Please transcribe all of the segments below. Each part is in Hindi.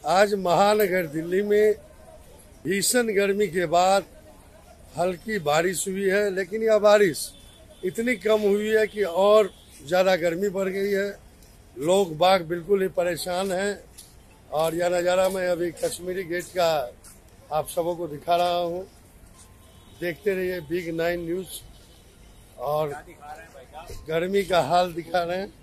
आज महानगर दिल्ली में भीषण गर्मी के बाद हल्की बारिश हुई है, लेकिन यह बारिश इतनी कम हुई है कि और ज़्यादा गर्मी बढ़ गई है। लोग बाग बिल्कुल ही परेशान हैं। और यह नज़ारा मैं अभी कश्मीरी गेट का आप सबों को दिखा रहा हूँ। देखते रहिए बिग 9 न्यूज़ और गर्मी का हाल दिखा रहे हैं।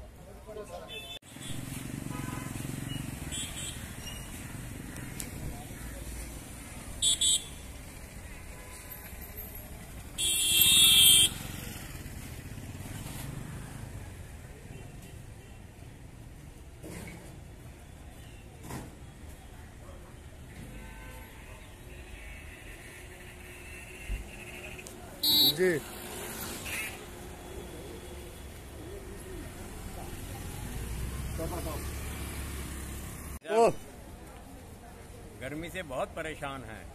जी गर्मी से बहुत परेशान है।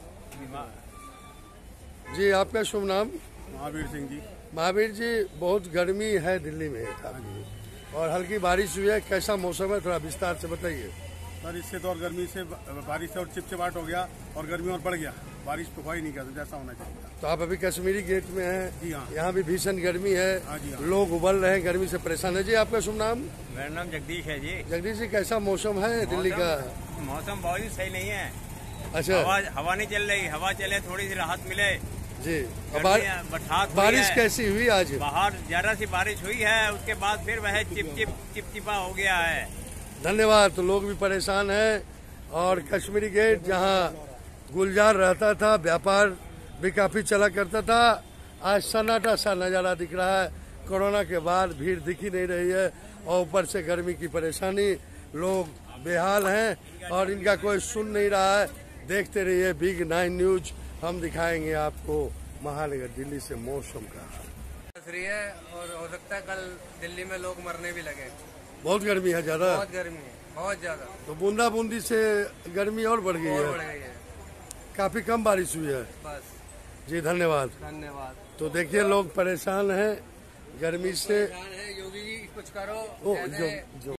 जी, आपका शुभ नाम? महावीर सिंह जी। महावीर जी, बहुत गर्मी है दिल्ली में काफी और हल्की बारिश हुई है। कैसा मौसम है, थोड़ा विस्तार से बताइए। सर, इससे तो और गर्मी से बारिश से और चिपचिपाहट हो गया और गर्मी और बढ़ गया। बारिश तो हुआ ही नहीं, करता जैसा होना चाहिए। तो आप अभी कश्मीरी गेट में हैं? जी हाँ। यहाँ भी भीषण गर्मी है। हाँ जी हाँ। लोग उबल रहे हैं, गर्मी से परेशान है। जी, आपका शुभ नाम? मेरा नाम जगदीश है जी। जगदीश जी, कैसा मौसम है दिल्ली का? मौसम बहुत ही सही नहीं है। अच्छा, हवा नहीं चल रही। हवा चले थोड़ी सी राहत मिले जी। बारिश कैसी हुई आज? बाहर जरा सी बारिश हुई है, उसके बाद फिर वह चिपचिपा हो गया है। धन्यवाद। तो लोग भी परेशान हैं। और कश्मीरी गेट जहाँ गुलजार रहता था, व्यापार भी काफी चला करता था, आज सन्नाटा सा नज़ारा दिख रहा है। कोरोना के बाद भीड़ दिख ही नहीं रही है और ऊपर से गर्मी की परेशानी, लोग बेहाल हैं और इनका कोई सुन नहीं रहा है। देखते रहिए बिग 9 न्यूज, हम दिखाएंगे आपको महानगर दिल्ली से मौसम का हाल। फ्री है और हो सकता है कल दिल्ली में लोग मरने भी लगे। बहुत गर्मी है, ज्यादा बहुत गर्मी है, बहुत ज्यादा। तो बूंदा बूंदी से गर्मी और बढ़ गई बढ़ है। गई है। काफी कम बारिश हुई है। बस, जी धन्यवाद। धन्यवाद। तो देखिए लोग परेशान हैं गर्मी से। योगी जी कुछ करो। जो